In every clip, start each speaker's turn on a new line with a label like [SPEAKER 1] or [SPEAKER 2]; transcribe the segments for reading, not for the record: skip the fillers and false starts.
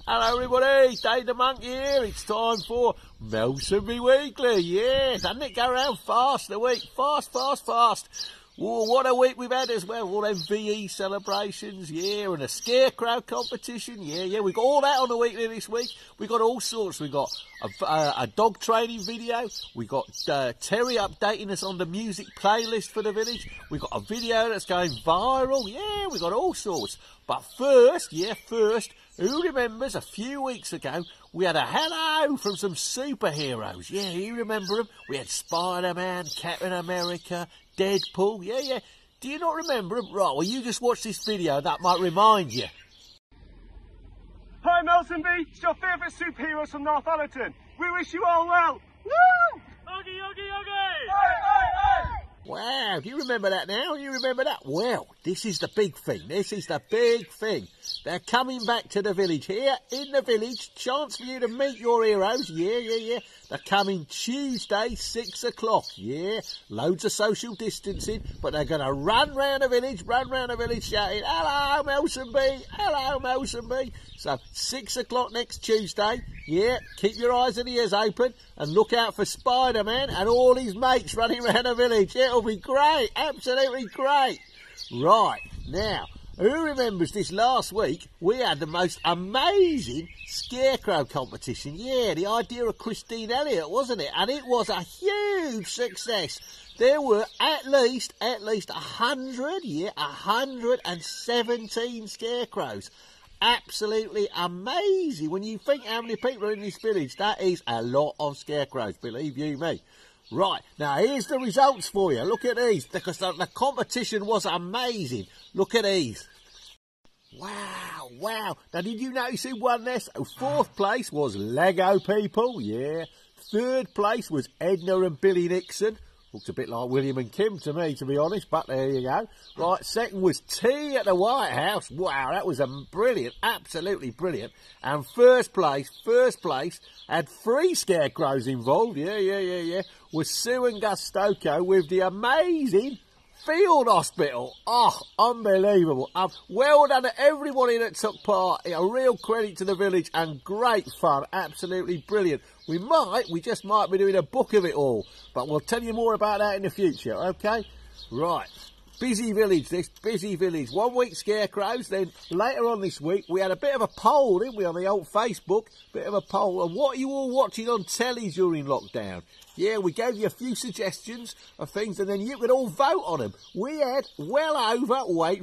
[SPEAKER 1] Hello everybody, Dave the Monk here. It's time for Melsonby Weekly. Yeah, doesn't it go around fast the week? Fast. Whoa, what a week we've had as well. All them VE celebrations, yeah, and a scarecrow competition. Yeah, we got all that on the weekly this week. We got all sorts. We got a dog training video. We got Terry updating us on the music playlist for the village. We got a video that's going viral. Yeah, we got all sorts. But first, who remembers a few weeks ago we had a hello from some superheroes? Yeah, you remember them? We had Spider-Man, Captain America, Deadpool. Yeah. Do you not remember them? Right, well, you just watch this video. That might remind you.
[SPEAKER 2] Hi, Melsonby. It's your favourite superheroes from Northallerton. We wish you all well. Woo! Oogie! Hey!
[SPEAKER 1] Wow, do you remember that now? You remember that? Well, this is the big thing. They're coming back to the village. Here in the village, chance for you to meet your heroes. Yeah. They're coming Tuesday, 6 o'clock. Yeah, loads of social distancing, but they're going to run round the village shouting, hello, Melsonby. So, 6 o'clock next Tuesday. Yeah, keep your eyes and ears open and look out for Spider-Man and all his mates running around the village. It'll be great, absolutely great. Right, now, who remembers this last week? We had the most amazing scarecrow competition. Yeah, the idea of Christine Elliott, wasn't it? And it was a huge success. There were at least 117 scarecrows. Absolutely amazing. When you think how many people are in this village, that is a lot of scarecrows, believe you me. Right, now here's the results for you. Look at these, because the competition was amazing. Look at these. Wow. Now, did you notice who won this? Fourth place was Lego People, yeah. Third place was Edna and Billy Nixon. Looks a bit like William and Kim to me, to be honest, but there you go. Right, second was Tea at the White House. Wow, that was brilliant, absolutely brilliant. And first place had 3 scarecrows involved, yeah, was Sue and Gus Stoko with the amazing Field Hospital. Oh, unbelievable. Well done to everybody that took part. A real credit to the village and great fun. Absolutely brilliant. We just might be doing a book of it all, but we'll tell you more about that in the future, okay? Right. Busy village, 1 week scarecrows, then later on this week we had a bit of a poll, didn't we, on the old Facebook, bit of a poll on what are you all watching on telly during lockdown. Yeah, we gave you a few suggestions of things and then you could all vote on them. We had well over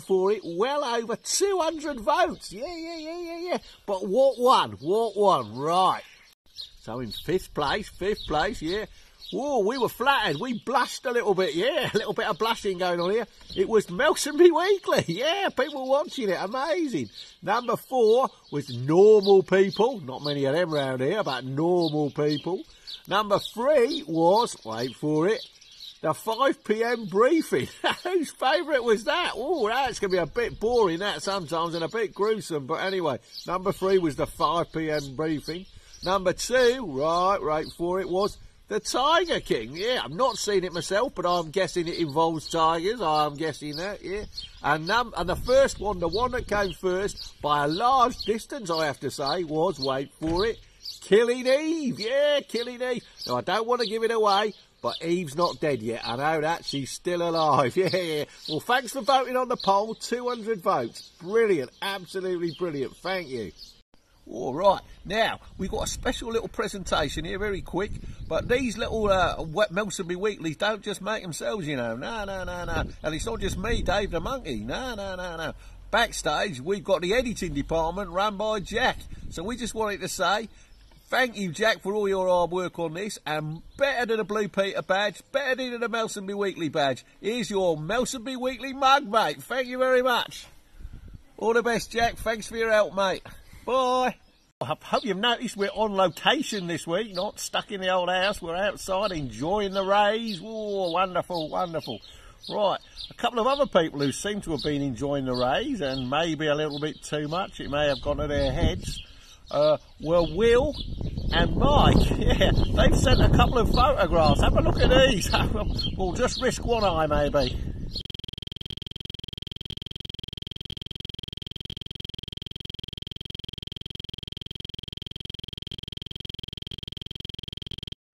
[SPEAKER 1] 200 votes. Yeah. But what won? Right. So in fifth place, yeah. Whoa, we were flattered. We blushed a little bit, yeah. A little bit of blushing going on here. It was Melsonby Weekly, yeah. People watching it, amazing. Number 4 was Normal People. Not many of them around here, but Normal People. Number 3 was, wait for it, the 5 PM briefing. Whose favourite was that? Oh, that's going to be a bit boring, that sometimes, and a bit gruesome. But anyway, number 3 was the 5 PM briefing. Number 2, right for it, was the Tiger King. Yeah, I've not seen it myself, but I'm guessing it involves tigers. I'm guessing that, yeah. And the first one, the one that came first, by a large distance, I have to say, was, wait for it, Killing Eve. Yeah, Killing Eve. Now, I don't want to give it away, but Eve's not dead yet. I know that. She's still alive. Yeah. Well, thanks for voting on the poll. 200 votes. Brilliant. Absolutely brilliant. Thank you. All right, now we've got a special little presentation here, very quick. But these little Melsonby Weeklies don't just make themselves, you know. No. And it's not just me, Dave the Monkey. No. Backstage, we've got the editing department run by Jack. So we just wanted to say thank you, Jack, for all your hard work on this. And better than a Blue Peter badge, better than a Melsonby Weekly badge. Here's your Melsonby Weekly mug, mate. Thank you very much. All the best, Jack. Thanks for your help, mate. Bye. I hope you've noticed we're on location this week, not stuck in the old house. We're outside enjoying the rays. Oh, wonderful. Right, a couple of other people who seem to have been enjoying the rays and maybe a little bit too much. It may have gone to their heads. Were Will and Mike. Yeah, they've sent a couple of photographs. Have a look at these. We'll just risk one eye maybe.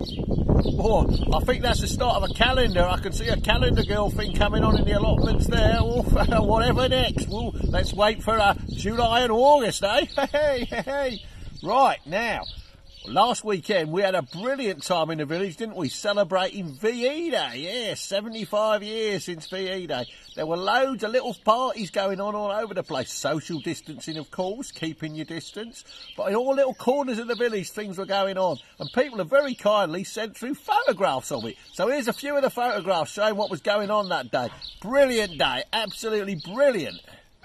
[SPEAKER 1] Oh, I think that's the start of a calendar. I can see a calendar girl thing coming on in the allotments there. Oh, whatever next. Well, let's wait for July and August, eh? Hey. Right, now, last weekend we had a brilliant time in the village, didn't we? Celebrating VE Day. Yeah, 75 years since VE Day. There were loads of little parties going on all over the place. Social distancing, of course, keeping your distance. But in all little corners of the village, things were going on. And people have very kindly sent through photographs of it. So here's a few of the photographs showing what was going on that day. Brilliant day. Absolutely brilliant.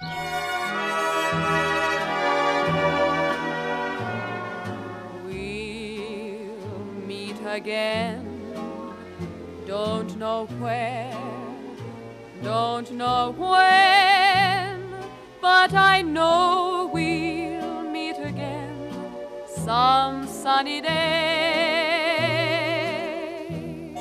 [SPEAKER 3] We'll meet again. Don't know where. Don't know when, but I know we'll meet again some sunny day.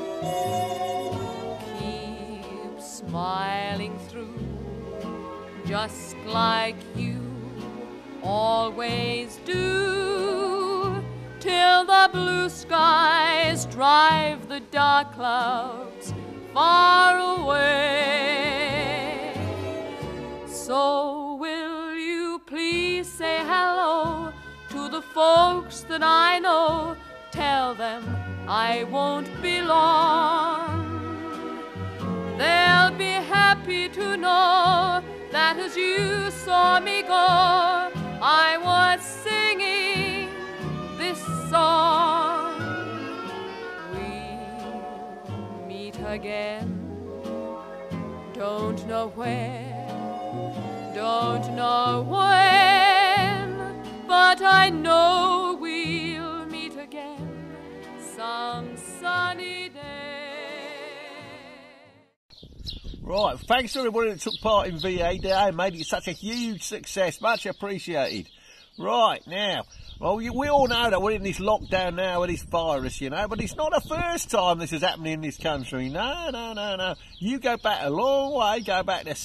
[SPEAKER 3] Keep smiling through, just like you always do, till the blue skies drive the dark clouds far away. So will you please say hello to the folks that I know? Tell them I won't be long. They'll be happy to know that as you saw me go, I was singing this song. Again, don't know where, don't know when, but I know we'll meet again some sunny day.
[SPEAKER 1] Right, thanks to everybody that took part in VE Day and made it such a huge success. Much appreciated. Right, now, well, we all know that we're in this lockdown now with this virus, you know, but it's not the first time this is happening in this country. No. You go back a long way, go back to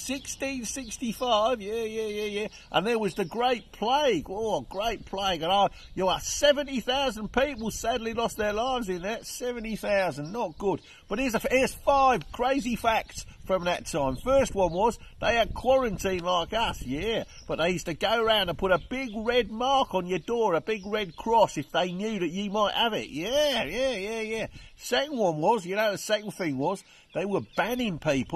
[SPEAKER 1] 1665, yeah. And there was the Great Plague. Oh, Great Plague. And 70,000 people sadly lost their lives in that. 70,000, not good. But here's 5 crazy facts from that time. First one was they had quarantine like us, yeah, but they used to go around and put a big red mark on your door, a big red cross, if they knew that you might have it. Yeah. Second one was, the second thing was they were banning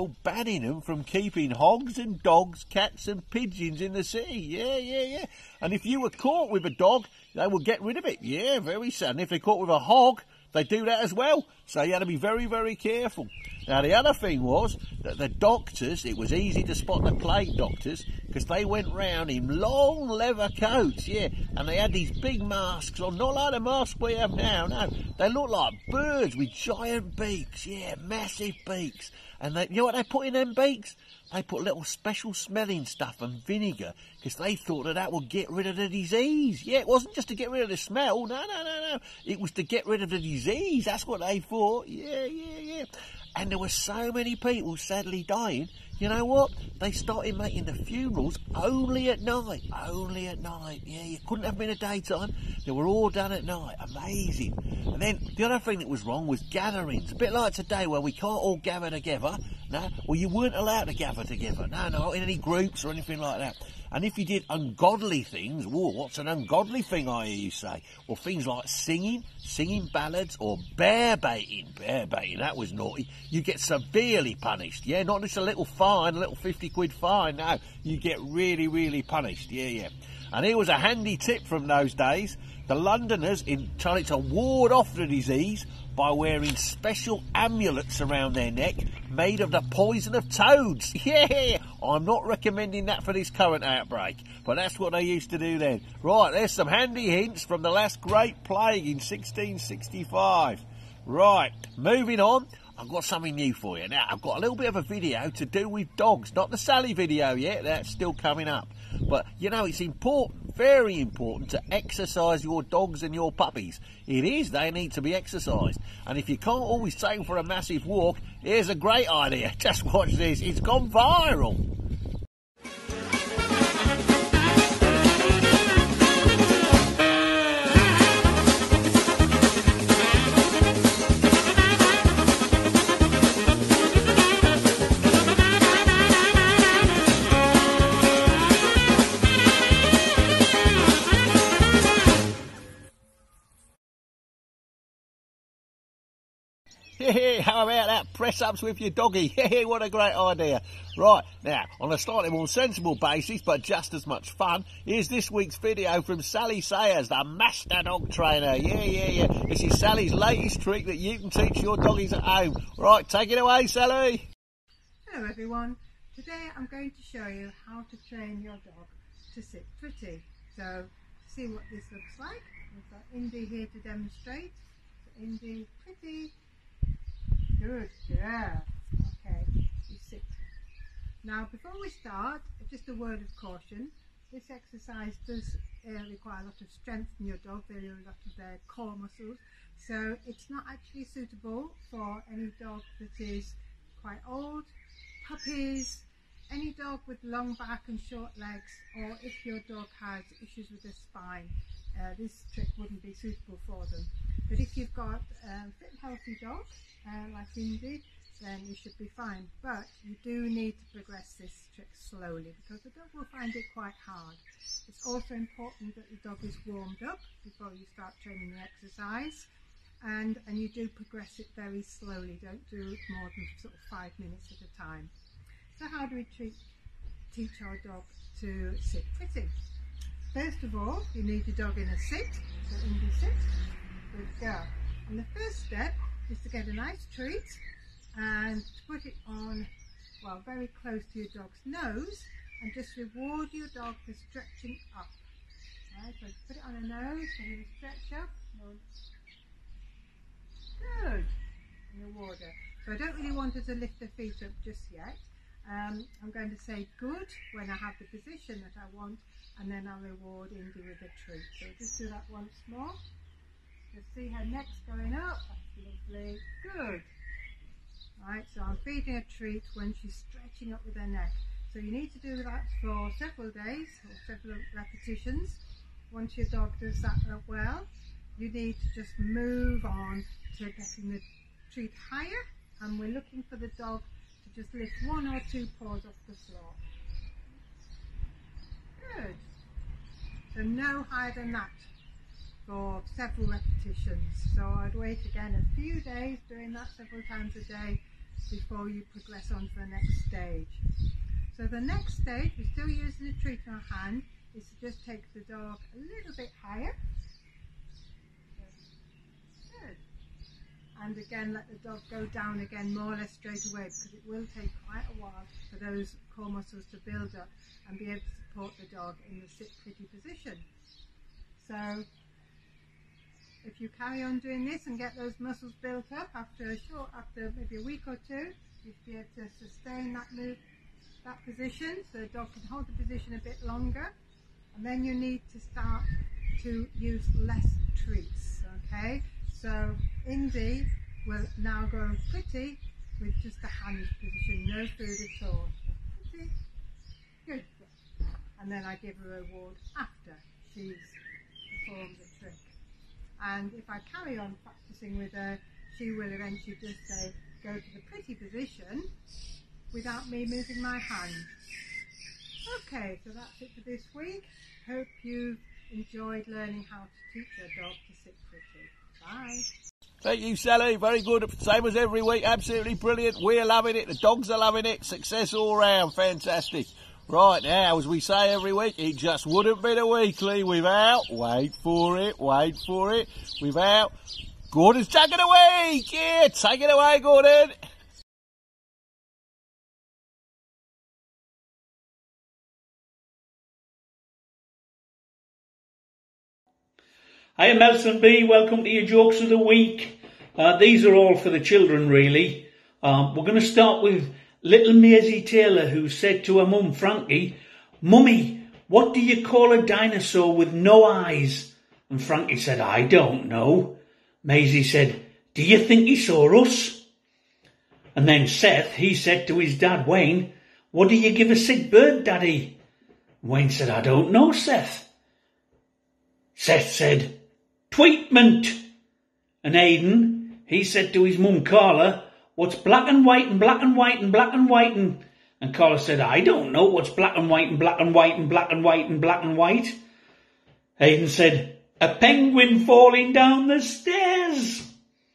[SPEAKER 1] them from keeping hogs and dogs, cats and pigeons in the city. Yeah. And if you were caught with a dog, they would get rid of it. Yeah, very sad. And if they're caught with a hog, they do that as well. So you had to be very, very careful. Now, the other thing was that the doctors, it was easy to spot the plague doctors because they went round in long leather coats, yeah, and they had these big masks on, not like the masks we have now, no. They looked like birds with giant beaks, yeah, massive beaks. And you know what they put in them beaks? They put little special smelling stuff and vinegar because they thought that would get rid of the disease. Yeah, it wasn't just to get rid of the smell. No. It was to get rid of the disease. That's what they thought. Yeah. And there were so many people sadly dying. You know what? They started making the funerals only at night. Only at night. Yeah, you couldn't have been a daytime. They were all done at night. Amazing. And then the other thing that was wrong was gatherings. A bit like today where we can't all gather together. No, well, you weren't allowed to gather together. No, not in any groups or anything like that. And if you did ungodly things, whoa, what's an ungodly thing, I hear you say? Well, things like singing ballads, or bear baiting, that was naughty. You get severely punished, yeah? Not just a little fine, a little 50 quid fine, no. You get really, really punished, yeah. And here was a handy tip from those days. The Londoners tried to ward off the disease by wearing special amulets around their neck made of the poison of toads. Yeah, I'm not recommending that for this current outbreak, but that's what they used to do then. Right, there's some handy hints from the last Great Plague in 1665. Right, moving on. I've got something new for you. Now, I've got a little bit of a video to do with dogs. Not the Sally video yet, that's still coming up. But, it's important, very important, to exercise your dogs and your puppies. It is, they need to be exercised. And if you can't always take them for a massive walk, here's a great idea. Just watch this, it's gone viral. Yeah, how about that? Press ups with your doggy. Yeah, what a great idea. Right, now, on a slightly more sensible basis, but just as much fun, here's this week's video from Sally Sayers, the master dog trainer. Yeah. This is Sally's latest trick that you can teach your doggies at home. Right, take it away, Sally.
[SPEAKER 4] Hello everyone. Today I'm going to show you how to train your dog to sit pretty. So, see what this looks like. We've got Indy here to demonstrate. So Indy, pretty. Good, yeah. Okay, you sit. Now before we start, just a word of caution. This exercise does require a lot of strength in your dog. There are a lot of their core muscles. So it's not actually suitable for any dog that is quite old, puppies, any dog with long back and short legs, or if your dog has issues with the spine. This trick wouldn't be suitable for them. But if you've got a fit and healthy dog, like Indy, then you should be fine. But you do need to progress this trick slowly because the dog will find it quite hard. It's also important that the dog is warmed up before you start training the exercise, and you do progress it very slowly. Don't do more than sort of 5 minutes at a time. So how do we teach our dog to sit pretty? First of all, you need your dog in a sit. So Indy, sit. Good girl. And the first step is to get a nice treat and to put it on, well, very close to your dog's nose, and just reward your dog for stretching up. Right, so put it on her nose, and then stretch up. Good. And reward her. So I don't really want her to lift her feet up just yet. I'm going to say good when I have the position that I want, and then I'll reward Indy with a treat. So just do that once more. Just see her neck's going up. That's lovely. Good. Right, so I'm feeding a treat when she's stretching up with her neck. So you need to do that for several days or several repetitions. Once your dog does that well, you need to just move on to getting the treat higher, and we're looking for the dog to just lift 1 or 2 paws off the floor. Good. So no higher than that for several repetitions. So I'd wait again a few days, doing that several times a day before you progress on to the next stage. So the next stage, we're still using a treat in our hand, is to just take the dog a little bit higher. Good. And again, let the dog go down again more or less straight away, because it will take quite a while for those core muscles to build up and be able to support the dog in the sit pretty position. So if you carry on doing this and get those muscles built up, after maybe a week or two, you'll be able to sustain that position, so the dog can hold the position a bit longer, and then you need to start to use less treats. Okay, so Indy will now go pretty with just a hand position, no food at all. Pretty. Good. And then I give her a reward after she's performed the trick. And if I carry on practicing with her, she will eventually just say, go to the pretty position without me moving my hand. Okay, so that's it for this week. Hope you've enjoyed learning how to teach your dog to sit pretty. Bye.
[SPEAKER 1] Thank you, Sally. Very good. Same as every week. Absolutely brilliant. We're loving it. The dogs are loving it. Success all round. Fantastic. Right, now, as we say every week, it just wouldn't be the weekly without, wait for it, without Gordon's Jack of the Week. Yeah, take it away, Gordon.
[SPEAKER 5] Hi, Melsonby. Welcome to your Jokes of the Week. These are all for the children, really. We're going to start with little Maisie Taylor, who said to her mum, Frankie, Mummy, what do you call a dinosaur with no eyes? And Frankie said, I don't know. Maisie said, do you think he saw us? And then Seth, he said to his dad, Wayne, what do you give a sick bird, Daddy? Wayne said, I don't know, Seth. Seth said, Tweetment. And Aidan, he said to his mum, Carla, what's black and white and black and white and black and white? And Carla said, I don't know what's black and white and black and white and black and white and black and white. Aidan said, a penguin falling down the stairs.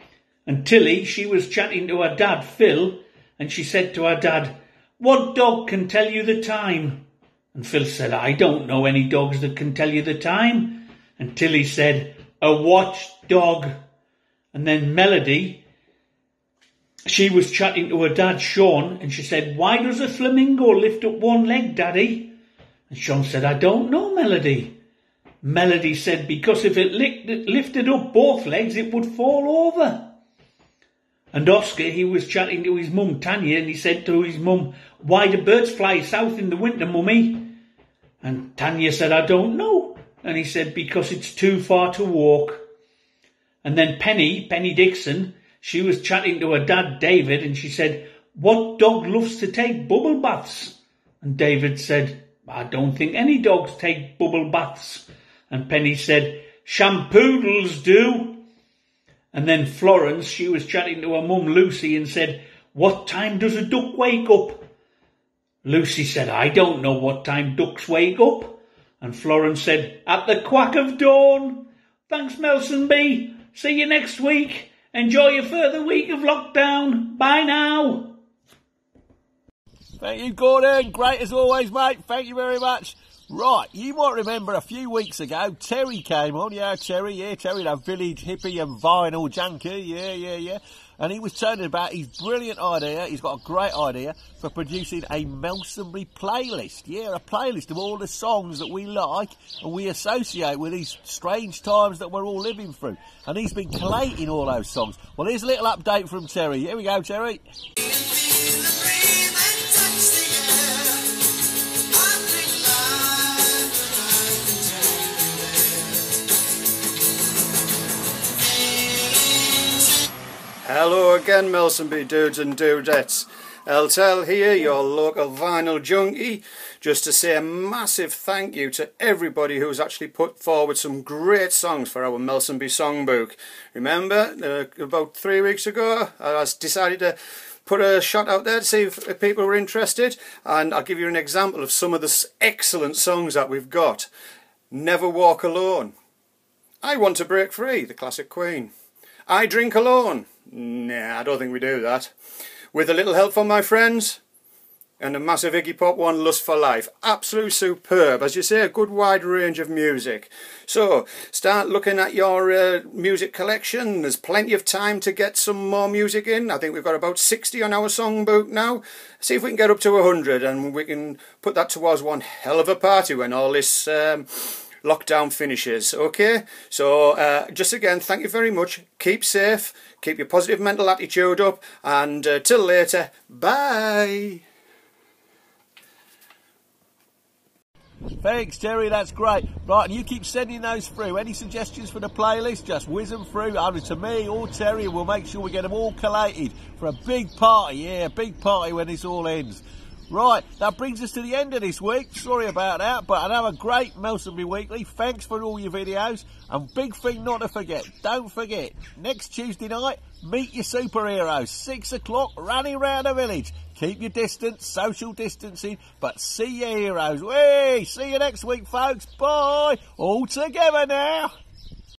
[SPEAKER 5] And Tilly, she was chatting to her dad, Phil, and she said to her dad, "What dog can tell you the time?" And Phil said, "I don't know any dogs that can tell you the time." And Tilly said, "A watchdog." And then Melody, she was chatting to her dad, Sean, and she said, "Why does a flamingo lift up one leg, Daddy?" And Sean said, "I don't know, Melody." Melody said, "Because if it lifted up both legs, it would fall over." And Oscar, he was chatting to his mum, Tanya, and he said to his mum, "Why do birds fly south in the winter, Mummy?" And Tanya said, "I don't know." And he said, "Because it's too far to walk." And then Penny Dixon, she was chatting to her dad, David, and she said, "What dog loves to take bubble baths?" And David said, "I don't think any dogs take bubble baths." And Penny said, "Shampoodles do." And then Florence, she was chatting to her mum, Lucy, and said, "What time does a duck wake up?" Lucy said, "I don't know what time ducks wake up." And Florence said, "At the quack of dawn." Thanks, Melsonby. See you next week. Enjoy your further week of lockdown. Bye now.
[SPEAKER 1] Thank you, Gordon. Great as always, mate. Thank you very much. Right, you might remember a few weeks ago, Terry came on. Yeah, Terry, the village hippie and vinyl junkie. Yeah. And he was telling about his brilliant idea. He's got a great idea for producing a Melsonby playlist. Yeah, a playlist of all the songs that we like and we associate with these strange times that we're all living through. And he's been collating all those songs. Well, here's a little update from Terry. Here we go, Terry.
[SPEAKER 6] Hello again, Melsonby dudes and dudettes. LTEL here, your local vinyl junkie, just to say a massive thank you to everybody who's actually put forward some great songs for our Melsonby songbook. Remember, about 3 weeks ago, I decided to put a shot out there to see if people were interested, and I'll give you an example of some of the excellent songs that we've got. Never Walk Alone. I Want to Break Free, the classic Queen. I Drink Alone. Nah, I don't think we do that. With a little help from my friends. And a massive Iggy Pop one, Lust for Life. Absolute superb. As you say, a good wide range of music. So, start looking at your music collection. There's plenty of time to get some more music in. I think we've got about 60 on our songbook now. See if we can get up to 100 and we can put that towards one hell of a party when all this lockdown finishes. Okay, so just again, thank you very much. Keep safe, keep your positive mental attitude up, and till later, bye.
[SPEAKER 1] Thanks, Terry, that's great. Right, and you keep sending those through. Any suggestions for the playlist, just whiz them through either to me or Terry, and we'll make sure we get them all collated for a big party. Yeah, a big party when this all ends. Right, that brings us to the end of this week. Sorry about that, but another great Melsonby Weekly. Thanks for all your videos. And big thing not to forget, don't forget, next Tuesday night, meet your superheroes. 6 o'clock, running around the village. Keep your distance, social distancing, but see your heroes. Hey, see you next week, folks. Bye. All together now.